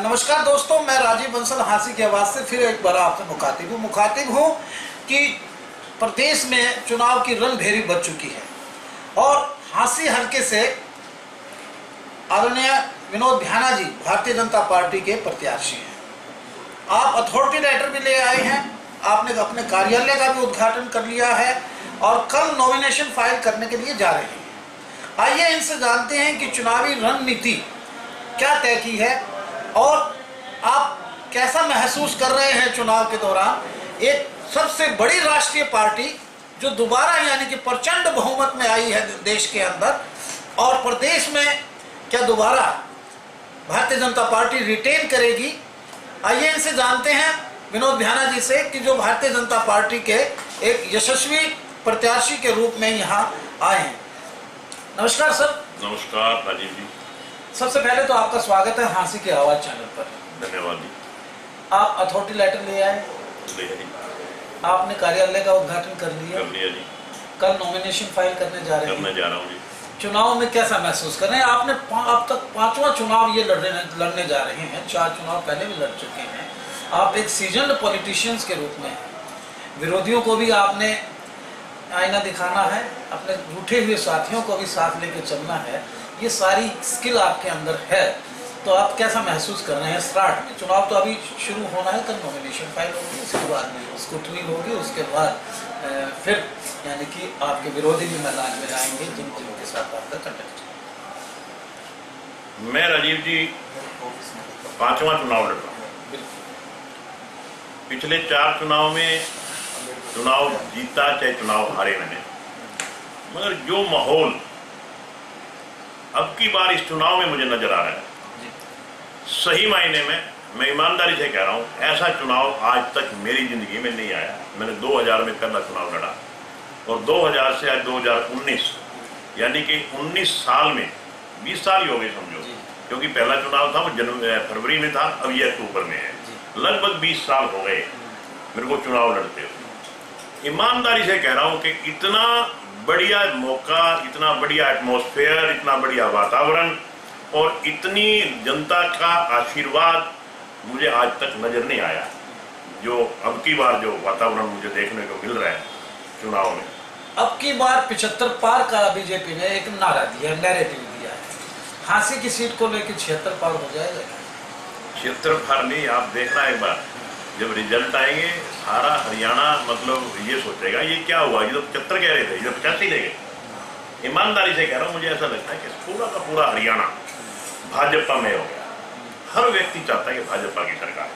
नमस्कार दोस्तों, मैं राजीव बंसल हांसी की आवाज़ से फिर एक बार आपसे मुखातिब हूँ कि प्रदेश में चुनाव की रणभेरी बज चुकी है और हांसी हल्के से आदरणीय विनोद भ्याना जी भारतीय जनता पार्टी के प्रत्याशी हैं। आप अथॉरिटी लेटर भी ले आए हैं, आपने अपने कार्यालय का भी उद्घाटन कर लिया है और कल नॉमिनेशन फाइल करने के लिए जा रहे हैं। आइए इनसे जानते हैं कि चुनावी रणनीति क्या तय की है और आप कैसा महसूस कर रहे हैं चुनाव के दौरान। एक सबसे बड़ी राष्ट्रीय पार्टी जो दोबारा यानी कि प्रचंड बहुमत में आई है देश के अंदर, और प्रदेश में क्या दोबारा भारतीय जनता पार्टी रिटेन करेगी। आइए इनसे जानते हैं विनोद भ्याना जी से कि जो भारतीय जनता पार्टी के एक यशस्वी प्रत्याशी के रूप में यहाँ आए हैं। नमस्कार सर। नमस्कार राजीव जी। सबसे पहले तो आपका स्वागत है हांसी की आवाज़ चैनल पर। धन्यवाद जी। आप अथॉरिटी लेटर ले आए, आपने कार्यालय का उद्घाटन कर लिया जी। कल नॉमिनेशन फाइल करने जा रहे हैं। जा रहा हूँ जी। चुनाव में कैसा महसूस कर रहे हैं? आपने अब तक 5वां चुनाव ये लड़ने जा रहे हैं, 4 चुनाव पहले भी लड़ चुके हैं। आप एक सीजन्ड पॉलिटिशियंस के रूप में हैं, विरोधियों को भी आपने आईना दिखाना है, अपने रूठे हुए साथियों को भी साथ लेकर चलना है, ये सारी स्किल आपके अंदर है। तो आप कैसा महसूस कर रहे हैं स्टार्ट में? चुनाव तो अभी शुरू होना है, कल नॉमिनेशन फाइल होगी, उसके बाद स्क्रूटनी होगी, उसके बाद फिर यानी कि आपके विरोधी भी मैदान में आएंगे जिनके साथ आपका कंटेस्ट। मैं राजीव जी 5वां चुनाव लड़ रहा हूँ। पिछले 4 चुनाव में चुनाव जीता चाहे चुनाव हारे मैंने, मगर जो माहौल अब की बार इस चुनाव में मुझे नजर आ रहा है, सही मायने में मैं ईमानदारी से कह रहा हूँ, ऐसा चुनाव आज तक मेरी जिंदगी में नहीं आया। मैंने 2000 में पहला चुनाव लड़ा और 2000 से आज 2019 यानी कि 19 साल में 20 साल ही हो गए समझो, क्योंकि पहला चुनाव था वो फरवरी में था, अब ये अक्टूबर में है। लगभग 20 साल हो गए मेरे को चुनाव लड़ते हुए। ईमानदारी से कह रहा हूँ कि इतना बढ़िया मौका, इतना बढ़िया एटमॉस्फेयर, इतना बढ़िया वातावरण और इतनी जनता का आशीर्वाद मुझे आज तक नजर नहीं आया, जो अब की बार जो वातावरण मुझे देखने को मिल रहा है चुनाव में। अब की बार 75 पार का बीजेपी ने एक नारा दिया, नैरेटिव दिया है। हांसी की सीट को लेकर 76 पार हो जाएगा? 76 पार नहीं, आप देखना एक बार जब रिजल्ट आएंगे सारा हरियाणा मतलब ये सोचेगा ये क्या हुआ, ये तो 75 कह रहे थे, ये तो 85 ले गए। ईमानदारी से कह रहा हूँ, मुझे ऐसा लगता है कि पूरा का पूरा हरियाणा भाजपा में हो गया। हर व्यक्ति चाहता है कि भाजपा की सरकार।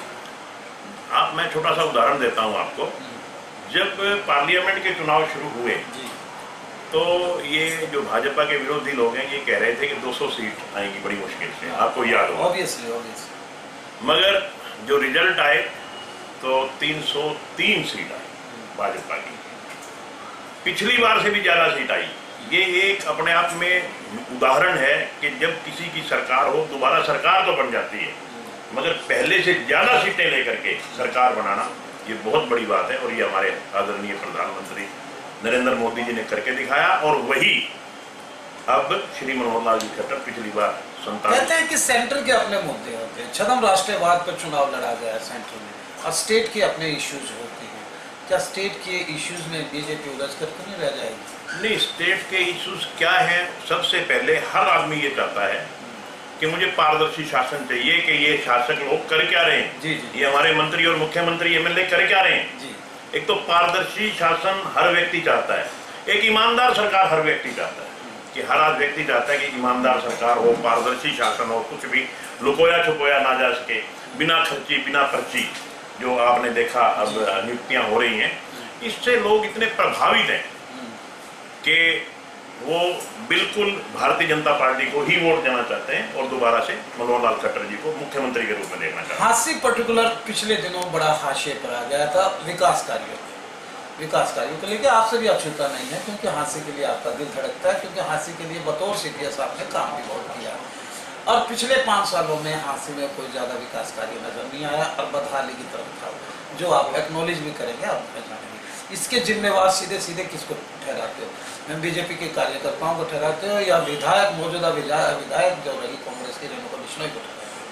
मैं छोटा सा उदाहरण देता हूँ आपको। जब पार्लियामेंट के चुनाव शुरू हुए तो ये जो भाजपा के विरोधी लोग हैं ये कह रहे थे कि 200 सीट आएंगी बड़ी मुश्किल से, आपको याद होगा। ऑब्वियसली। मगर जो रिजल्ट आए तो 303 सीट आई भाजपा की, पिछली बार से भी ज्यादा सीट आई। ये एक अपने आप में उदाहरण है कि जब किसी की सरकार हो, दोबारा सरकार तो बन जाती है, मगर पहले से ज्यादा सीटें लेकर के सरकार बनाना ये बहुत बड़ी बात है। और ये हमारे आदरणीय प्रधानमंत्री नरेंद्र मोदी जी ने करके दिखाया और वही अब श्री मनोहर लाल जी खट्टर पिछली बार कहते हैं कि सेंटर के अपने मुद्दे होते हैं, छदम राष्ट्रवाद पर चुनाव लड़ा गया है सेंटर में, और स्टेट के अपने इश्यूज होते हैं। क्या स्टेट के इश्यूज में बीजेपी उलझ कर तो नहीं रह जाएगी? नहीं, स्टेट के इश्यूज क्या हैं? सबसे पहले हर आदमी ये चाहता है कि मुझे पारदर्शी शासन चाहिए, कि ये शासक लोग कर क्या रहे हैं, ये हमारे मंत्री और मुख्यमंत्री एमएलए कर क्या रहे हैं। एक तो पारदर्शी शासन हर व्यक्ति चाहता है, एक ईमानदार सरकार हर व्यक्ति चाहता है, कि हर व्यक्ति चाहता है कि ईमानदार सरकार हो, पारदर्शी शासन हो, कुछ भी लुकोया छुपोया ना जा सके, बिना खर्ची बिना पर्ची जो आपने देखा अब नियुक्तियां हो रही हैं, इससे लोग इतने प्रभावित हैं कि वो बिल्कुल भारतीय जनता पार्टी को ही वोट देना चाहते हैं और दोबारा से मनोहर लाल खट्टर जी को मुख्यमंत्री के रूप में देखना चाहते हैं। हांसी पर्टिकुलर पिछले दिनों बड़ा हाशिए पर आ गया था विकास कार्यों को लेकर। आपसे भी अछूता नहीं है क्योंकि हांसी के लिए आपका दिल धड़कता है, क्योंकि हांसी के लिए बतौर सीडीएस आपने काम भी बहुत किया और पिछले 5 सालों में हांसी में कोई ज़्यादा विकास कार्य नजर नहीं आया और बदहाली की तरफ था, जो आप एक्नॉलेज भी करेंगे, आप जानेंगे। इसके जिम्मेवार सीधे सीधे किसको ठहराते हो? मैं बीजेपी के कार्यकर्ताओं को ठहराते हो या विधायक, मौजूदा विधायक जो रही कांग्रेस की रेणुका बिश्नोई को ठहराते हो?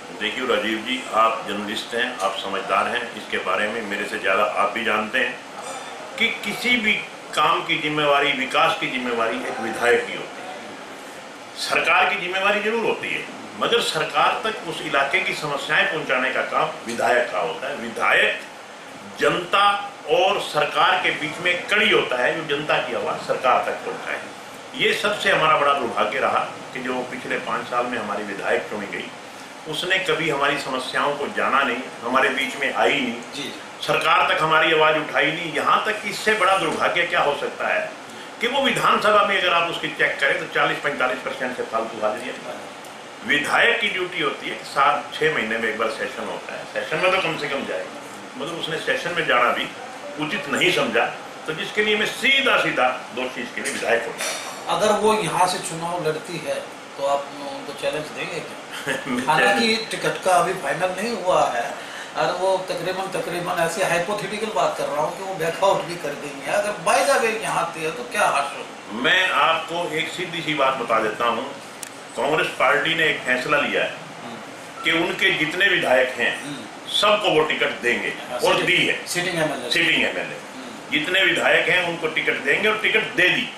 देखिए राजीव जी, आप जर्नलिस्ट हैं, आप समझदार हैं, इसके बारे में मेरे से ज़्यादा आप भी जानते हैं कि किसी भी काम की जिम्मेवारी, विकास की जिम्मेवारी एक विधायक की होती है। सरकार की जिम्मेवारी जरूर होती है, मगर सरकार तक उस इलाके की समस्याएं पहुंचाने का काम विधायक का होता है। विधायक जनता और सरकार के बीच में कड़ी होता है, जो जनता की आवाज़ सरकार तक पहुंचाए। ये सबसे हमारा बड़ा दुर्भाग्य रहा कि जो पिछले 5 साल में हमारी विधायक चुनी गई, उसने कभी हमारी समस्याओं को जाना नहीं, हमारे बीच में आई नहीं जी। सरकार तक हमारी आवाज़ उठाई नहीं। यहाँ तक कि इससे बड़ा दुर्भाग्य क्या हो सकता है कि वो विधानसभा में अगर आप उसकी चेक करें तो 40-45% से फालतू हाजिरी है। विधायक की ड्यूटी होती है कि 7-6 महीने में एक बार सेशन होता है, सेशन में तो कम से कम जाएगा, मतलब उसने सेशन में जाना भी उचित नहीं समझा, तो जिसके लिए मैं सीधा दोषी इसके लिए विधायक होता। अगर वो यहाँ से चुनाव लड़ती है तो आप उनको चैलेंज देंगे क्या? हालांकि टिकट का अभी फाइनल नहीं हुआ है, और वो तकरीबन ऐसी हाइपोथेटिकल बात कर रहा हूँ कि वो बैकआउट भी कर देंगे। अगर बाय द वे यहाँ आती है तो क्या हासिल? मैं आपको एक सीधी सी बात बता देता हूँ, कांग्रेस पार्टी ने एक फैसला लिया है कि उनके जितने विधायक हैं सबको वो टिकट देंगे, और दी है। सिटिंग एमएलए जितने विधायक हैं उनको टिकट देंगे, और टिकट दे दी।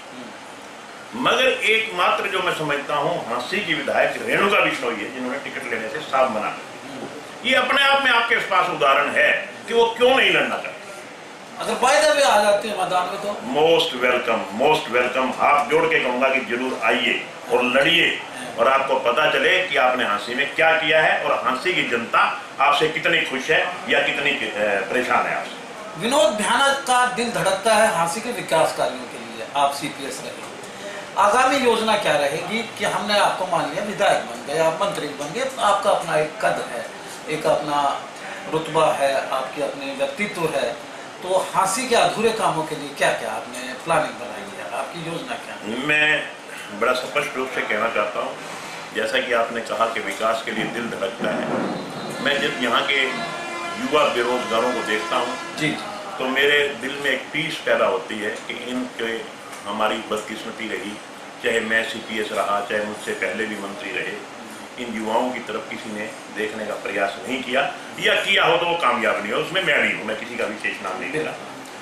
मगर एकमात्र जो मैं समझता हूँ हांसी की विधायक रेणुका बिश्नोई है, जिन्होंने टिकट लेने से साफ मना कर। ये अपने आप में आपके पास उदाहरण है कि वो क्यों नहीं लड़ना चाहते। अगर बाय द वे आ जाते हैं मैदान में तो मोस्ट वेलकम। हाथ जोड़ के कहूंगा कि जरूर आइए और लड़िए, और आपको पता चले कि आपने हांसी में क्या किया है, और हांसी की जनता आपसे कितनी खुश है या कितनी परेशान है आपसे। विनोद भ्याना का दिल धड़कता है हांसी के विकास कार्यों के लिए। आप सीपीएस रहे, आगामी योजना क्या रहेगी कि हमने आपको मान लिया विधायक बन गए, आप मंत्री बन गए, तो आपका अपना एक कद है, एक अपना रुतबा है, आपकी अपनी व्यक्तित्व है, तो हांसी के अधूरे कामों के लिए क्या क्या आपने प्लानिंग बनाई है, आपकी योजना क्या है? मैं बड़ा स्पष्ट रूप से कहना चाहता हूँ, जैसा कि आपने कहा कि विकास के लिए दिल धड़कता है, मैं जब यहाँ के युवा बेरोजगारों को देखता हूँ जी, तो मेरे दिल में एक टीस पैदा होती है कि इनके हमारी बदकिस्मती रही, चाहे मैं सीपीएस रहा, चाहे मुझसे पहले भी मंत्री रहे, इन युवाओं की तरफ किसी ने देखने का प्रयास नहीं किया, या किया हो तो वो कामयाब नहीं हो। उसमें मैं भी हूँ, मैं किसी का विशेष नाम नहीं देता।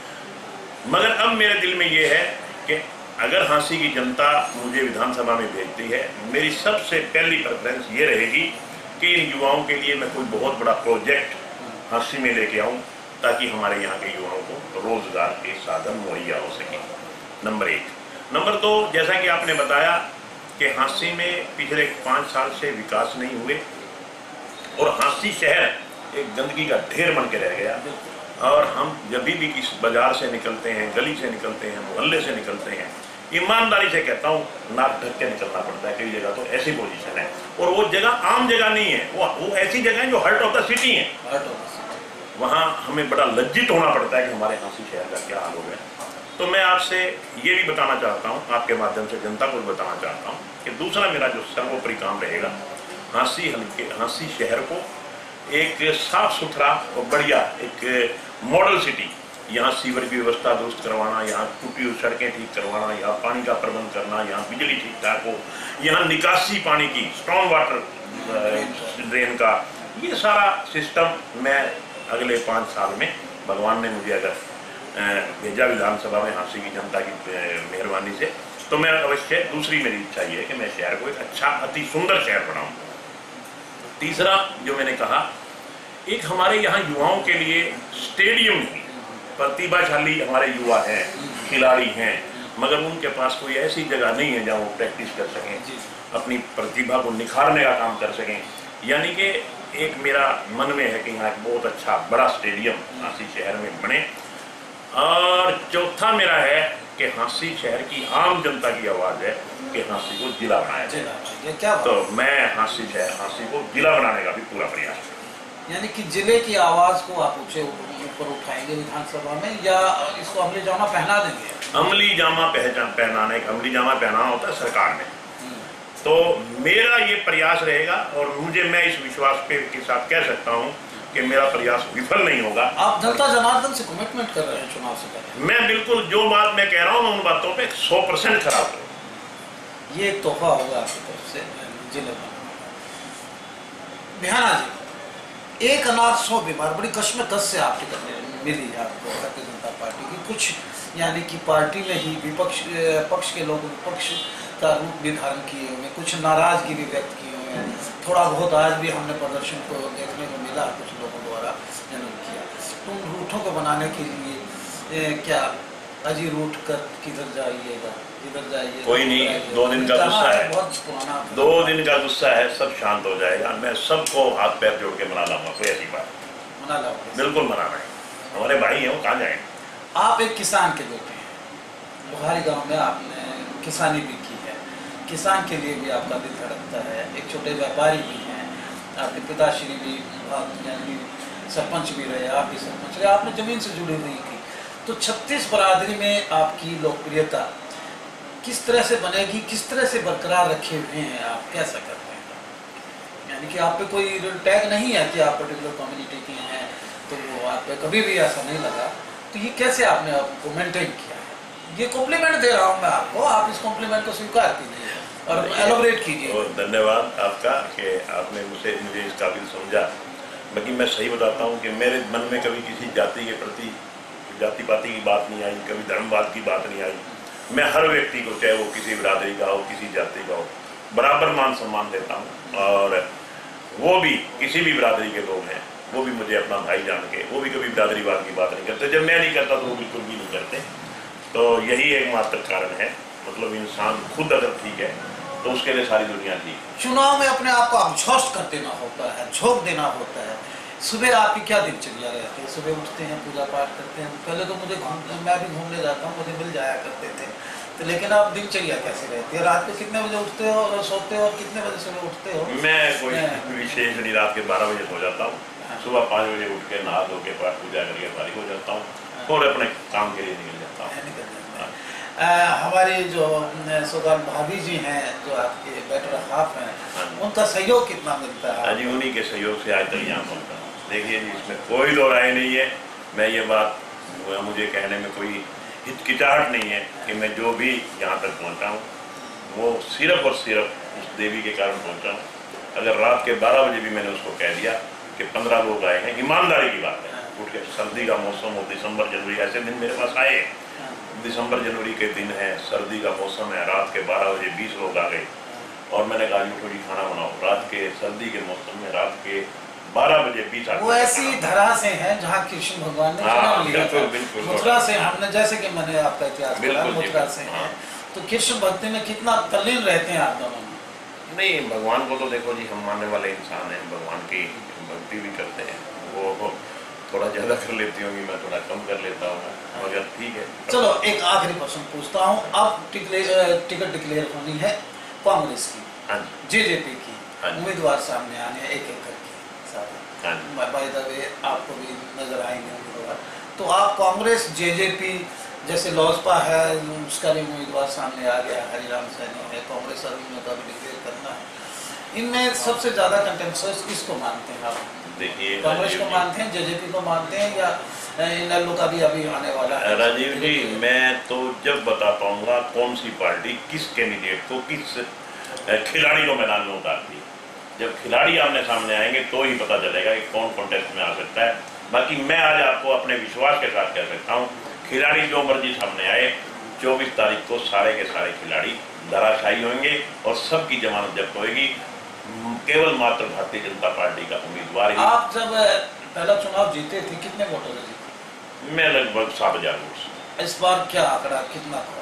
मगर अब मेरे दिल में ये है कि अगर हांसी की जनता मुझे विधानसभा में भेजती है, मेरी सबसे पहली प्रेफरेंस ये रहेगी कि इन युवाओं के लिए मैं कोई बहुत बड़ा प्रोजेक्ट हांसी में लेके आऊँ, ताकि हमारे यहाँ के युवाओं को रोजगार के साधन मुहैया हो सके। नंबर 1। नंबर 2, जैसा कि आपने बताया कि हांसी में पिछले 5 साल से विकास नहीं हुए, और हांसी शहर एक गंदगी का ढेर बन के रह गया। और हम जब भी किस बाजार से निकलते हैं, गली से निकलते हैं, मोहल्ले से निकलते हैं, ईमानदारी से कहता हूँ नाक ढक के निकलना पड़ता है। कई जगह तो ऐसी पोजीशन है, और वो जगह आम जगह नहीं है, वो ऐसी जगह है जो हार्ट ऑफ द सिटी है। वहाँ हमें बड़ा लज्जित होना पड़ता है कि हमारे हांसी शहर का क्या हाल हो गया। तो मैं आपसे ये भी बताना चाहता हूँ, आपके माध्यम से जनता को भी बताना चाहता हूँ कि दूसरा मेरा जो सर्वोपरि काम रहेगा, हांसी शहर को एक साफ सुथरा और बढ़िया एक मॉडल सिटी, यहाँ सीवर की व्यवस्था दुरुस्त करवाना, यहाँ टूटी हुई सड़कें ठीक करवाना, यहाँ पानी का प्रबंध करना, यहाँ बिजली ठीक ठाक हो, यहाँ निकासी पानी की, स्ट्रॉन्ग वाटर ड्रेन का, ये सारा सिस्टम मैं अगले 5 साल में, भगवान ने मुझे अगर भेजा विधानसभा में हांसी की जनता की मेहरबानी से, तो मैं अवश्य, दूसरी मेरी इच्छा ये है कि मैं शहर को एक अच्छा, अति सुंदर शहर बनाऊं। तीसरा जो मैंने कहा, एक हमारे यहाँ युवाओं के लिए स्टेडियम नहीं, प्रतिभाशाली हमारे युवा हैं, खिलाड़ी हैं, मगर उनके पास कोई ऐसी जगह नहीं है जहाँ वो प्रैक्टिस कर सकें, अपनी प्रतिभा को निखारने का काम कर सकें। यानी कि एक मेरा मन में है कि यहाँ एक बहुत अच्छा बड़ा स्टेडियम हांसी शहर में बने। और चौथा मेरा है कि हांसी शहर की आम जनता की आवाज़ है कि हांसी को जिला बनाया जाए। तो मैं हांसी को जिला बनाने का भी पूरा प्रयास करूँ। यानी कि जिले की आवाज़ को आप ऊपर उठाएंगे विधानसभा में, या इसको अमली जामा पहना देंगे? अमली जामा पहनाना होता है सरकार में। तो मेरा ये प्रयास रहेगा, और मैं इस विश्वास के साथ कह सकता हूँ कि मेरा प्रयास विफल नहीं होगा। आप जनता जनार्दन से कमिटमेंट कर रहे हैं चुनाव से पहले? मैं बिल्कुल जो बात मैं कह रहा हूँ, उन बातों पे 100% खरा उतरूंगा। ये एक तोहफा होगा आपकी तरफ से जिले में। बिहाना जी, एक अनाथ 100 बीमार, बड़ी कश्मकश से आप टिकट मिली आपको भारतीय जनता पार्टी की। कुछ यानी कि पार्टी में ही विपक्ष पक्ष के लोग विपक्ष का रूप भी धारण किए हुए, कुछ नाराजगी भी व्यक्त किए हुए हैं। थोड़ा बहुत आज भी हमने प्रदर्शन को देखने को मिला, कुछ लोगों द्वारा जनन किया। तो उन रूठों को बनाने के लिए क्या अजी रूठ कर किधर जाइएगा, इधर जाइए, कोई नहीं, 2 दिन का गुस्सा है, बहुत पुराना 2 दिन का गुस्सा है, सब शांत हो जाएगा। मैं सबको हाथ पैर जोड़ के मना लाऊंगा, कोई ऐसी बात मना लाओगे? बिल्कुल मना लाएंगे, हमारे भाई हैं, वो कहाँ जाएंगे। आप एक किसान के बेटे हैं, बुहारी गांव में आपने किसानी भी की है, किसान के लिए भी आपका दिल धड़कता है। एक छोटे व्यापारी भी हैं, आपके पिताश्री भी यानी सरपंच भी रहे, आप भी सरपंच रहे, आपने जमीन से जुड़ी हुई थी। तो 36 बरादरी में आपकी लोकप्रियता किस तरह से बनेगी, किस तरह से बरकरार रखे हुए हैं आप, कैसा करते हैं? यानी कि आप पे कोई टैग नहीं है कि आप पर्टिकुलर कम्युनिटी के हैं, तो वो आप पे कभी भी ऐसा नहीं लगा। तो ये कैसे आपने आपको मेंटेन किया है? ये कॉम्प्लीमेंट दे रहा हूँ मैं आपको, आप इस कॉम्प्लीमेंट को स्वीकार कीजिए और एलोबरेट कीजिए। और धन्यवाद आपका कि आपने मुझे इस काबिल समझा। बाकी मैं सही बताता हूँ कि मेरे मन में कभी किसी जाति के प्रति जाति पाति की बात नहीं आई, कभी धर्मवाद की बात नहीं आई। मैं हर व्यक्ति को, चाहे वो किसी बिरादरी का हो, किसी जाति का हो, बराबर मान सम्मान देता हूँ। और वो भी किसी भी बिरादरी के लोग हैं, वो भी मुझे अपना भाई जान के, वो भी कभी बिरादरीवाद की बात नहीं करते। जब मैं नहीं करता तो वो बिल्कुल भी नहीं करते। तो यही एकमात्र कारण है, मतलब इंसान खुद अगर ठीक है तो उसके लिए सारी दुनिया ठीक है। चुनाव में अपने आप को एग्जॉस्ट कर देना होता है, झोंक देना होता है। सुबह आपकी क्या दिनचर्या रहती है? सुबह उठते हैं, पूजा पाठ करते हैं? पहले तो मैं भी घूमने जाता हूँ, मुझे मिल जाया करते थे, तो लेकिन आप दिनचर्या कैसी रहती है? रात को कितने बजे उठते हो और सोते हो, और कितने बजे सुबह उठते हो? मैं कोई विशेष नहीं, रात के 12 बजे सो जाता हूँ, सुबह 5 बजे उठ के नहा धो के पाठ पूजा करके फारिग हो जाता हूँ और अपने काम के लिए निकल जाता हूँ। हमारी जो सुगान भाभी जी हैं, जो आपके बेटर हाफ हैं, उनका सहयोग कितना मिलता है? जी, उन्हीं के सहयोग से आज तक यहाँ पहुँचा हूँ। देखिए जी, इसमें कोई दो राय नहीं है। मैं ये बात, मुझे कहने में कोई हिचकिचाहट नहीं है कि मैं जो भी यहाँ तक पहुँचा हूँ वो सिर्फ और सिर्फ उस देवी के कारण पहुँचा हूँ। अगर रात के 12 बजे भी मैंने उसको कह दिया कि 15 लोग आए हैं, ईमानदारी की बात है, उठ के, सर्दी का मौसम हो, दिसंबर जनवरी ऐसे दिन मेरे पास आए, दिसंबर जनवरी के दिन है, सर्दी का मौसम है, रात के 12 बजे 20 लोग आ गए और मैंने कहा थोड़ी खाना बनाओ। रात के सर्दी के मौसम में रात के 12 बजे 20 वो ऐसी धरा से हैं जहाँ कृष्ण भगवान ने जन्म लिया था। मथुरा से हमने, जैसे कि मैंने आपका इतिहास पढ़ा, मथुरा से हैं, तो कृष्ण भक्ति में कितना तल्लीन रहते हैं आप दोनों? नहीं, भगवान को तो देखो जी, हम मानने वाले इंसान हैं, भगवान की भक्ति भी करते हैं। वो थोड़ा ज़्यादा कर लेती होंगी, मैं थोड़ा कम कर लेता हूँ, मगर ठीक है। चलो एक आखिरी प्रश्न पूछता हूँ। अब टिकट डिक्लेयर होनी है कांग्रेस की, जेजेपी की, उम्मीदवार सामने आने एक एक करके, बाय द वे आपको भी नजर आएंगे उम्मीदवार। तो आप कांग्रेस, जेजेपी, जैसे लोजपा है उसका भी उम्मीदवार सामने आ गया, हरिराम सैनी है, कांग्रेस अरविंद का भी डिक्लेयर करना है। इनमें सबसे ज्यादा कंटेंसस किसको मानते हैं आप? देखिए, कांग्रेस को मानते हैं, जेजेपी को मानते हैं, या इनेलो का भी अभी आने वाला है? राजीव जी, मैं तो जब बता पाऊंगा कौन सी पार्टी किस कैंडिडेट को, किस खिलाड़ी को मैदान में उतारती है। जब खिलाड़ी आमने सामने आएंगे तो ही पता चलेगा कि कौन कॉन्टेस्ट में आ सकता है। बाकी मैं आज आपको अपने विश्वास के साथ कह सकता हूँ, खिलाड़ी जो मर्जी सामने आए, 24 तारीख को सारे के सारे खिलाड़ी धराशायी होंगे और सबकी जमानत जब्त होगी। केवल मात्र भारतीय जनता पार्टी का उम्मीदवार ही। आप जब पहला चुनाव जीते थे, कितने वोटों से जीते? मैं लगभग 7,000 वोट से। इस बार क्या आंकड़ा, कितना होगा?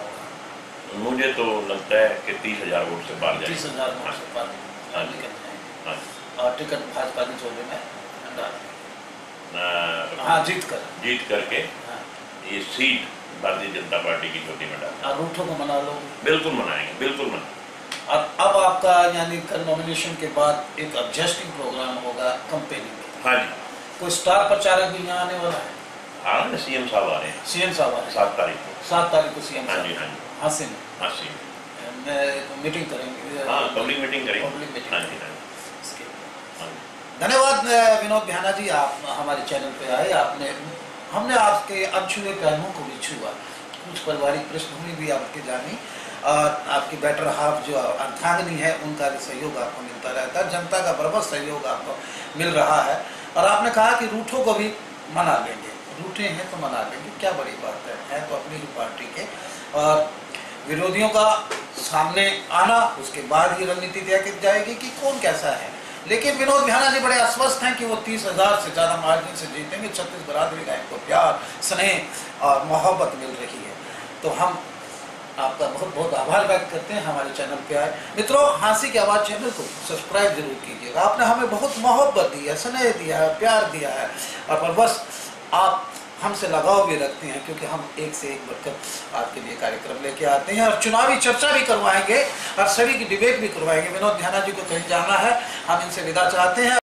मुझे तो लगता है कि 30,000 वोट से पार जाएगा। 30,000 वोट से पार निकल जाएंगे। और टिकट भाजपा की झोली में जीत करके ये सीट भारतीय जनता पार्टी की झोली में डाल। और रूठों को मना लो? बिल्कुल मनाएंगे, बिल्कुल मनाएंगे। और अब आपका यानी कल नॉमिनेशन के बाद एक एडजस्टिंग प्रोग्राम होगा कंपेनिंग। हाँ जी। कोई स्टार प्रचारक भी यहाँ आने वाला है? हाँ, सीएम साहब आ रहे हैं। सीएम साहब आ रहे हैं 7 तारीख को। 7 तारीख को सीएम हाँ जी, हाँ जी। हासिल मीटिंग करेंगे। हाँ, पब्लिक मीटिंग करेंगे। Public meeting. हाँ जी, हाँ जी। धन्यवाद विनोद बिहाना जी, आप हमारे चैनल पे आए। हमने आपके अनछुए पहलुओं को भी छुआ, कुछ पारिवारिक पृष्ठभूमि भी आपके जानी। और आपकी बेटर हाफ जो अर्धांगिनी है उनका भी सहयोग आपको मिलता रहता है, जनता का बराबर सहयोग आपको मिल रहा है। और आपने कहा कि रूठों को भी मना लेंगे, रूठे हैं तो मना लेंगे, क्या बड़ी बात है तो अपनी ही पार्टी के। और विरोधियों का सामने आना, उसके बाद ही रणनीति तय की जाएगी कि कौन कैसा है। लेकिन विनोद विहाना जी बड़े आश्वस्त हैं कि वो 30,000 से ज़्यादा मार्जिन से जीतेंगे। 36 बरादरी का इनको प्यार, स्नेह और मोहब्बत मिल रही है। तो हम आपका बहुत बहुत आभार व्यक्त करते हैं हमारे चैनल पे आए। मित्रों, हाँसी की आवाज़ चैनल को सब्सक्राइब जरूर कीजिएगा। आपने हमें बहुत मोहब्बत दी है, स्नेह दिया है, प्यार दिया है, और बस आप हमसे लगाव भी रखते हैं, क्योंकि हम एक से एक बढ़कर आपके लिए कार्यक्रम लेके आते हैं और चुनावी चर्चा भी करवाएंगे और सभी की डिबेट भी करवाएंगे। विनोद विहाना जी को कहीं जाना है, हम इनसे विदा चाहते हैं।